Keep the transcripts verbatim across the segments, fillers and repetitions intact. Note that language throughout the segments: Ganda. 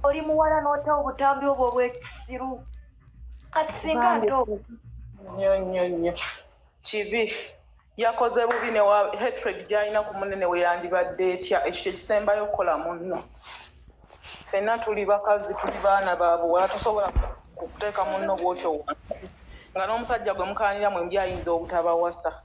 oli muwala n'ota obutambi obwo obw'ekisiru kati singa nto nnyo nnyo nnyo kibi yakoze bubi ne wa hatred gy'alina ku munene we yandibadde etya ekyo kyekisembayo okukola munno ffenna tuli bakazi tuli baana baabuwala tosobola kuteeka munno bwotyo wansi nga n'omusajja gwe mukaanira mwembi ayinza obutabawasa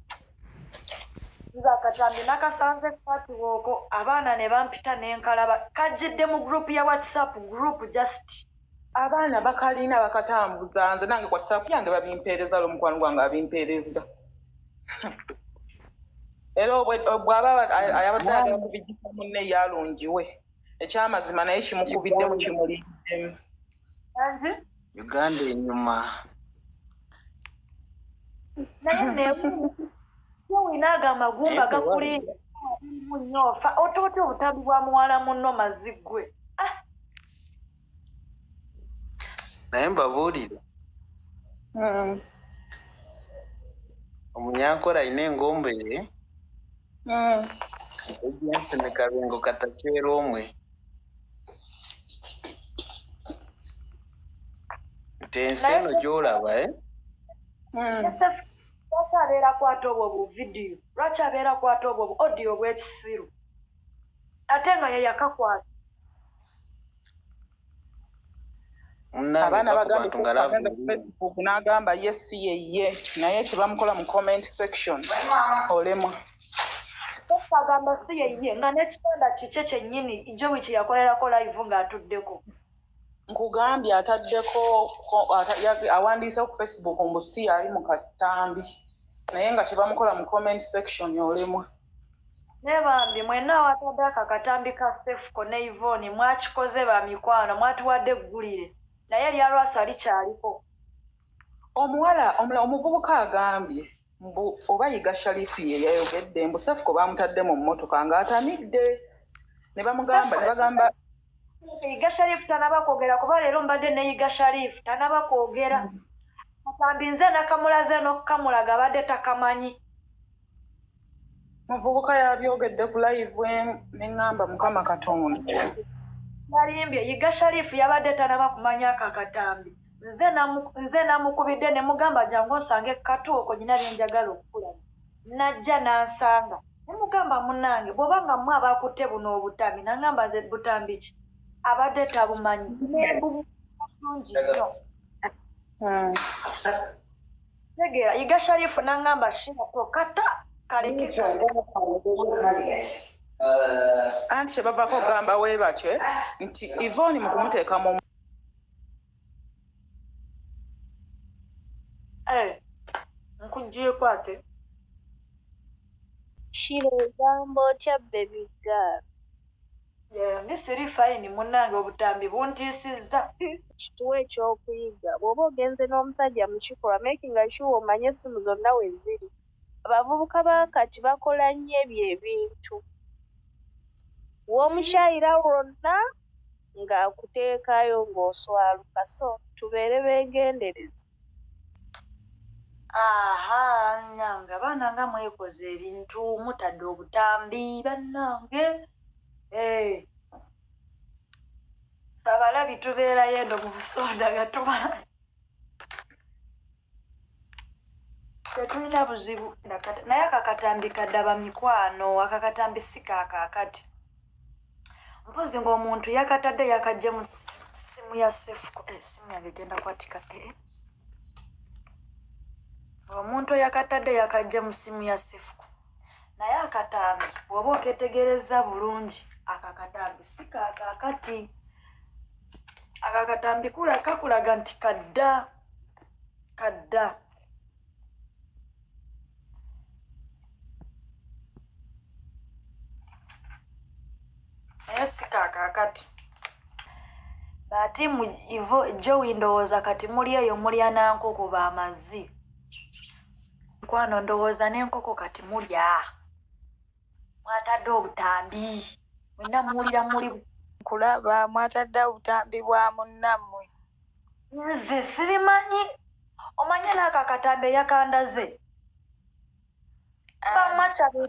Akatambi nakasanze kwatuwoko abaana ne bampita n'enkalaba kajjidde mu group ya WhatsApp group just abaana bakalina bakatambuza nze nange WhatsApp yange babimpeereza l'omukwano gwange abimpeereza era bw'aba ayabadde ayagala kubijjisa munne yalungiwe ekyamazima naye kimukubiddemu kimuliddemu Uganda enyuma naye neewu winaga amagumba gakulinda munyofa otoote obutambi bwa muwala munno mazigwe naye mbabuulire omunyankole alina engombe ye ejensi ne kabengo kataseera omwe nti ensi eno gy'olaba e lwaki abeera kwata obwo bu vidiyo lwaki abeera kwata obwo bu odiyo bw'ekisiru ate nga ye yakakwata abaana bagamba ku Facebook n'agamba ye si yeye naye kye bamukola mu comment section olemwa agamba si yeye nga n'ekitonda kikye kyennyini Joey kye yakolerako live ng'atuddeko nkugambye ataddeko awandiise ku Facebook mbu si ali mu katambi naye nga kye bamukola mu comment section olemwa nebambi mwenna awatadde akakatambi ka Cephco ne Yvonne mwakikoze ba mikwano mwatuwadde eggulire naye lya lwasa likyaliko omuwala omuvubuka agambye mbu oba yiga Sharifu ye yayogedde mbu Cephco bamutadde mu mmotoka ng'atamidde ne bamugamba ne bagamba yiga Sharifu tanaba kwogera kuba leero mbadde ne yiga Sharifu tanaba kwogera katambi nze nakamulaze n'okukamulaga abadde takamanyi muvubuka yabyogedde ku live n'eŋŋamba Mukama Katonda yalimbye yiga Sharifu yabadde tanaba kumanya akakatambi nze namukubidde ne mugamba jangu osange katu oko nyina byenjagala okukulaba najja n'ansanga ne mugamba munnange bw'obanga mmwe abakutte buno obutambi nangamba ze butambi ki abadde tabumanyi nebulungi nnyo tegeera yiga Sharifu nangamba shirato kata kalekeka anti kye bavaako okugamba we batyo nti Yvonne mu kumuteeka mu nkuggyeko ate kiro egamba otya baby girl ndi siri fayini munnange obutambi buntiisizza kituwa ekyokuyiga bw'oba ogenze n'omusajja mu kikolwa making sure omanye essimu zonna we ziri abavubuka baakati bakola nnyo ebyo ebintu w'omukyayira wonna ng'akuteekayo ng'oswaluka so tubeere beegendereza aha nyange abaana nga mwekoze ebintu mutadde obutambi bannange abalabi tubeerayo endo mu busonda nga tubala tetulina buzibu naye akakatambi kaddaba mikwano akakatambi si kaakaakati mpozi ng'omuntu yakatadde yakajje mu simu ya Cephco simu yange genda kwatika omuntu yakatadde yakajje mu simu ya Cephco naye akatambi bw'oba oketegereza bulungi akakatambi si kaakaakati akakatambi kakulaga nti kadda kadda naye si kaakaakati ati mu Joey ndowooza kati muli eyo mulya nankoko b'amazzi mukwano ndowooza n'enkoko kati mulya mwatadde obutambi mwenna muwulira muli kulaba mwatadde obutambi bwa munnammwe nze sibimanyi omanye n'ako akatambi eyakandaze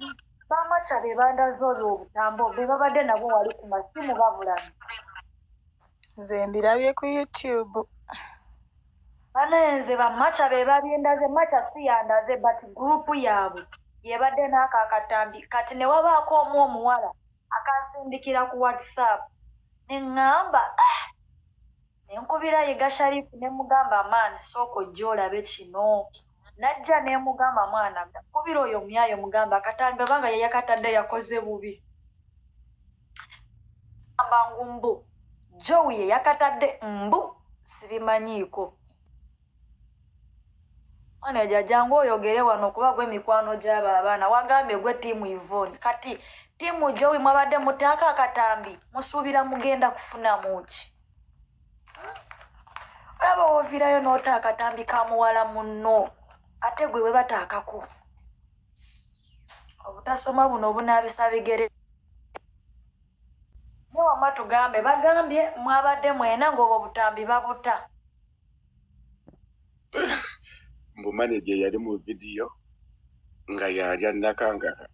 bamaca be bandaze olwo obutambo be babadde nabo wali ku masimu babulami Nze mbirabye ku YouTube. Banenze bamacha be babyendaze macha si yandaze but group yaabwe yebadde n'ako akatambi kati ne wabaako omu omuwala akansindikira ku WhatsApp ne ŋŋamba ah! ne nkubira Yiga Sharifu ne mugamba maani sooka ojja olabe kino najja ne mugamba mwana nkubira oyo myayo mugamba akatambi obanga ye yakatadde yakoze bubi amba ngumbu Joe ye yakatadde mbu sibimanyiiko Ane jajangu oyogere wano kuba gwe mikwano gy'abo abaana wagambye gwe tiimu Yvonne kati tiimu Joey mwabadde mutaaka akatambi musuubira mugenda kufuna muki olaba woviirayo n'ota akatambi ka muwala munno ate gwe we bataakako obutasoma buno obunaabisa bigere muwama tugambe bagambye mwabadde mwena ng'obwo butambi babuta mbu manager yali mu video nga yalya Nakankaka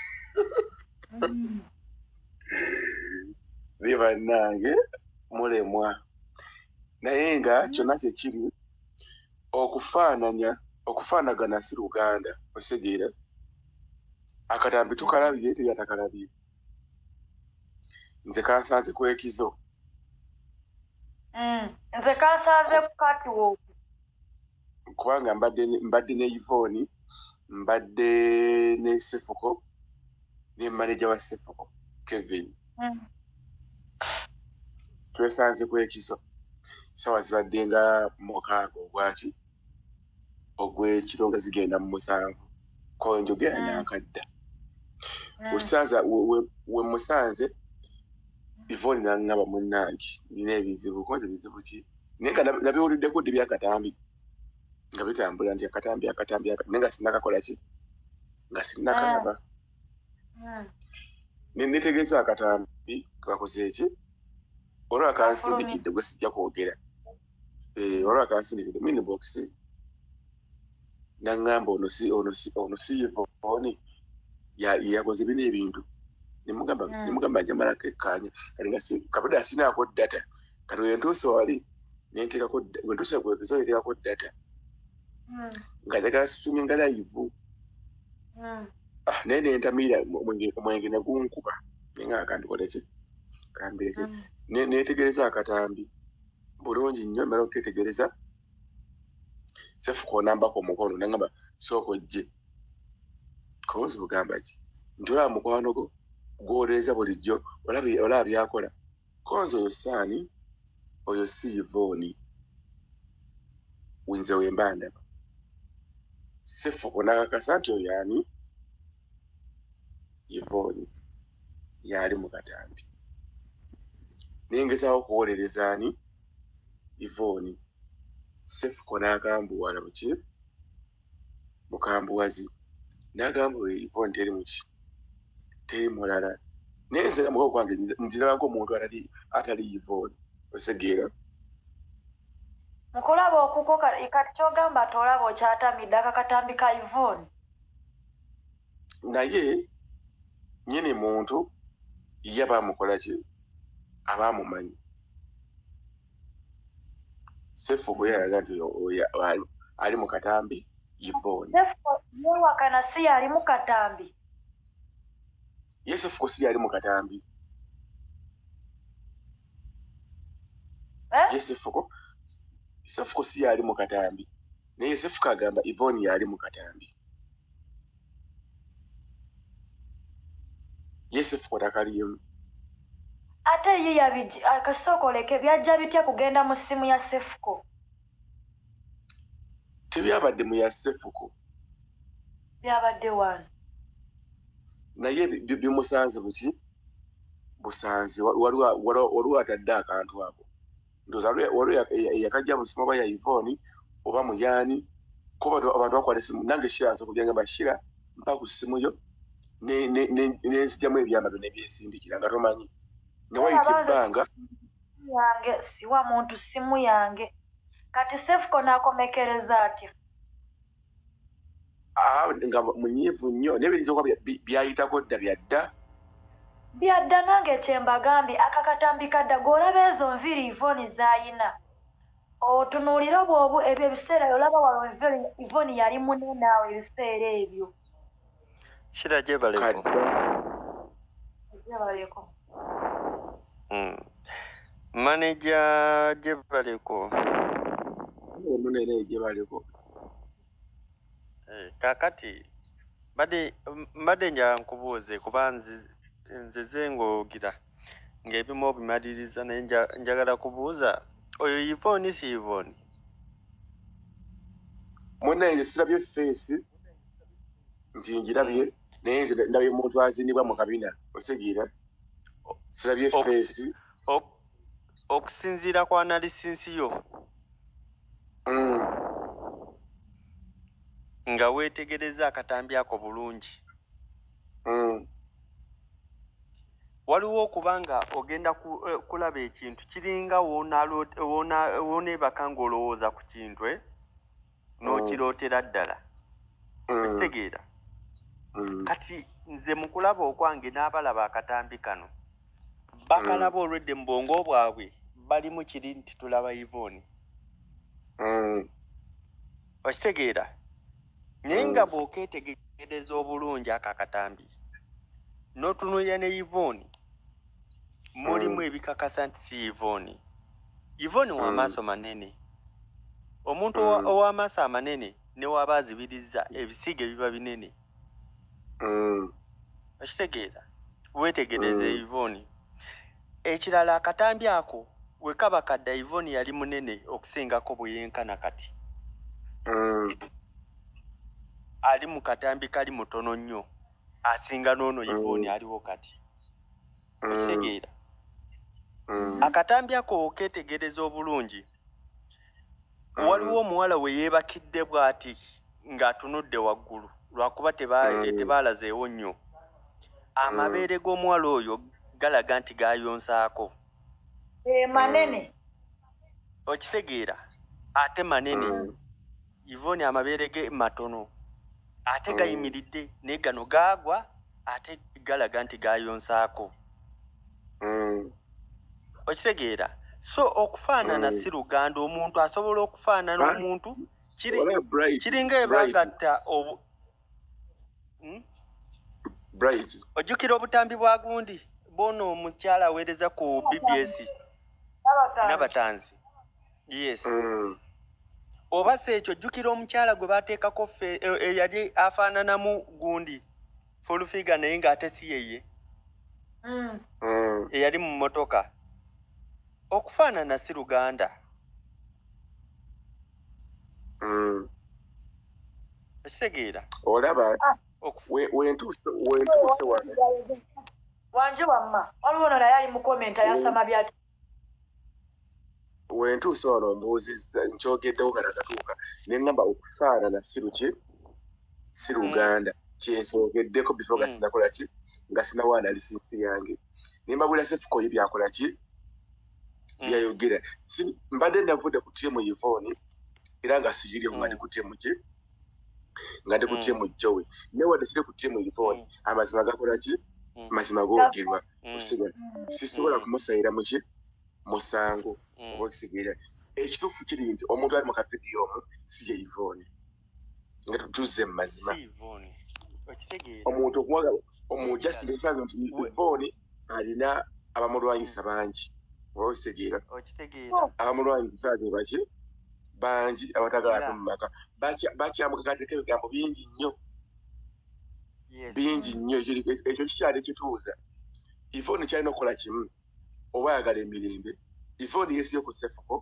liba nange mulemwa naye nga kyonna kyekiri okufaananya okufaanagana si Luganda osegeera akatambi tukalabye teyatakalabye nze kansanze kwekizo nze kansanze kati wo kubanga mbadde mbadde ne Yvonne mbadde ne Cephco ne manager wa Cephco Kevin mm. twesanze kwekizo sawa zibadde nga mukaaga ogwaki ogw'ekiro nga zigenda mu musanvu ko njogera mm. nakadda mm. usanza we, we musanze Yvonne nangaba munnangi nina ebizibu koze bizibu ki nenga nabiwulidde ku dibya katambi nga bitambula nti akatambi akatambi nenga sinakakola ki nga sinakalaba mm. nenetegeeza akatambi bakoze eki olwo akansindikidde gwe sijja kwogera eh olwo akansindikidde mini box nangamba ono si ono si ono si Yvonne ya yakoze bino ebintu nimugamba mm. nimugamba jamala kekanya kali nga si kabada sina ko data kali wentuso wali nenteka ko wentuso ko kizo nenteka ko data mm. ngadaga suminga live mm. ah nene entamira mwenge mwenge nagunkuba ninga akandikola ki kambireke mm. ne netegereza akatambi bulungi nnyo mero ketegereza Cephco namba ko mukono nangamba soko je kozi bugamba ki ndola mukwano go goreza bulijjo olabi olabi akola konzo yosani oyo si Yvonne winze wembanda Cephco nakakasanti oyani Yvonne yali mu katambi ningezaho kuwolerezani Yvonne Cephco nagambuwala buki mukambuwazi nagambu Yvonne teri muki teri mulala nenze muko kwange ndira ngo muntu atali atali Yvonne osegeera mukolaba okukoka ikati kyogamba tolabo kyatamidde akatambi ka Yvonne naye nyine muntu yaba mukola ki abamumanyi Cephco yaraga nti ali mu katambi Yvonne Cephco yewakana si ali mu katambi yes Cephco si ali mu katambi eh yes Cephco Cephco si ali mu katambi naye Cephco agamba Yvonne yali mu katambi yes Cephco takalimu ate ye yabiji akasokoleke byajja bitya kugenda mu simu ya Cephco tebyabadde mu ya Cephco byabadde wano naye bimusanze buki busanze waliwo atadde akantu ako ndoza waliwo yakajja mu simu ya Yvonne oba muyani kuba abantu bakwala esimu nange shirazo kugenda bashira mpa ku simu yo ne ne ne nsijamu ebyama bino ebyesindikira nga tomanyi ne wayita ebbanga yange siwa muntu simu yange kati Cephco nakomekereza atya ah nga munyivu nnyo nebirizo kwa byayitako dda byadda byadda nange kyembagambye akakatambi kadda gw'olaba ezo nviri Yvonne z'ayina otunuulira bw'obu ebyo ebiseera olaba wano Yvonne yali munene awo ebiseera ebyo shira gyebaleko gyebaleko maneja gyebaleko omunene gyebaleko kakati mbadde mbadde nja nkubuuze kuba nzize ng'ogira ng'ebimu obimaliriza naye njagala kubuuza oyo Yvonne si Yvonne munene sirabye feesi nti njirabye naye nze ndabye omuntu azinibwa mu kabina osegira sirabye feesi okusinziira kwa analisinsi yo nga weetegereza akatambi ako bulungi waliwo okuba nga ogenda kulaba ekintu kiringa wooneebaka ng'olowooza ku kintu n'okirootera ddala okitegeera kati nze mu kulaba okwange n'abalaba akatambi kano bakalaba olwedde mu bwongo bwabwe balimu kiri nti tulaba Yvonne okitegeera naye nga bw'okeetegereza obulungi ako akatambi n'otunuulira ne Yvonne mulimu ebikakasa nti si Yvonne Yvonne w'amaaso manene omuntu ow'amaaso amanene ne waba azibiriza ebisiige biba binene okitegeera weetegereza Yvonne ekirala akatambi ako we kaba kadda Yvonne yali munene okusingako bwe yenkana kati ali mu katambi kali mutono nnyo asinga n'ono Yvonne aliwo kati okitegeera akatambi ako okeetegereza obulungi waliwo omuwala we yeebakidde bw'ati ng'atunudde waggulu lwakuba tebaalazeewo nnyo amabeere g'omuwala oyo galaga nti gaayonsaako manene okitegeera ate manene Yvonne amabeere ge matono ate gayimiridde naye gano gaagwa ate galaga nti gaayonsaako okitegeera so okufaanana si luganda omuntu asobola okufaanana omuntu kiringa ebagatta obu ojjukira obutambi bwa gundi bono omukyala aweereza ku B B S n'abatanzi yes oba si ekyo ojjukira omukyala gwe baateekako eyali afaananamu gundi fulufiga naye ng'ate si yeye eyali mu mmotoka okufaanana si luganda ekitegeera olaba wentuuse wano wanje wamma waliwo ono naye ali mu komenti ayasama byati wentuuse wano mbuuzizza nkyogeddewo nga nakatuuka ne ngamba okufaanana si luki si luganda kyensoogeddeko bifo nga sinakola ki nga sinawo analisinsi yange ne mbabulira Cephco ye byakola ki byayogera mbadde navudde ku ttiimu Yvonne era nga siyiriho nga ndi ku ttiimu ki nga ndi ku ttiimu Joey naye wadde siri ku ttiimu Yvonne amazima gakola ki mazima googerwa osiga sisobola kumusayira muki musango oba okisigaira ekituufu kiri nti omuntu ali mu kavidiyo omu si ye Yvonne nga tutuuze mu mazima omuntu okuwaga omujasi ekisazo nti Yvonne alina abamulwanyisa bangi oba okitegeera abamulwanyisa ze baki bangi abatagala ate mu maka bakyamukakateko ebigambo bingi nnyo bingi nnyo ekyo kikyali kituuza Yvonne kyalina okukola kimu oba ayagala emirembe Yvonne yeesibye ku Cephco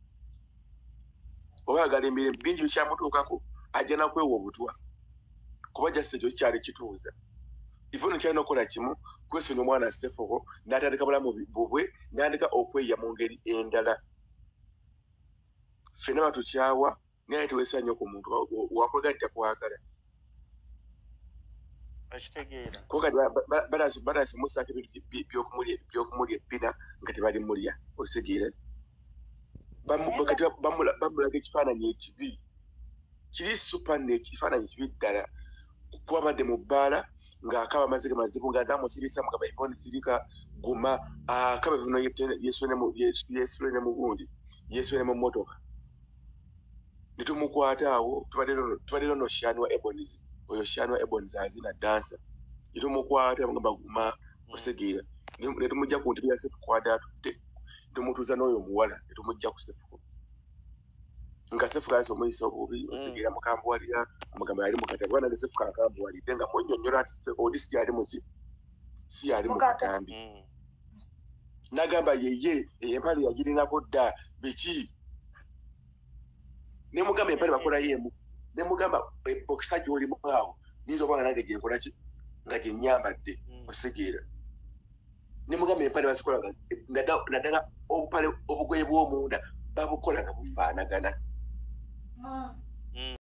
oba ayagala emirembe bingi bikyamutuukako ajja nakwewa obutwa kuba jasi ekyo kikyali kituuza Yvonne kyalina okukola kimu kwesonyi omwana Cephco n'atandika bulamu bubwe n'atandika okweya mu ngeri endala ffenna batukyawa naye teweesibwa nnyo ku muntu wakolega nti takwagala balasi musaako ebintu byokumulya ebbina nga tebalimulya okisegeera bamulaga ekifaananyi ekibi kiri supa ne ekifaananyi kibi ddala kuba badde mu bbaala ng'akaba amazike mazibu ng'azamusirisa mugamba Yvonne sirika guma akaba vino yesule ne mugundi yesule mu motoka nitumukwata awo tubadde no Shani wa Ebonies oyo Shani wa Ebonies azina dansa nitumukwata mugamba guma osegira nitumujja ku ntebe ya Cephco atudde tumutuuza n'oyo omuwala nitumujja ku Cephco nga Cephco ayise omuyisa obubi osegira mukambwalira omugamba yali mukatabi wana Cephco akambwalidde nga munnyonnyola ati odi si yali muki si yali mu katambi nagamba yeye empale yagirinako dda biki ne mugamba empale bakola yemu ne mugamba bokisa gy'oli mu awo nizo banga nange gyenkola ki nga gyennyambadde osegira ne mugamba empale bazikola naddala obupale obugoye bw'omunda babukola nga bufaanagana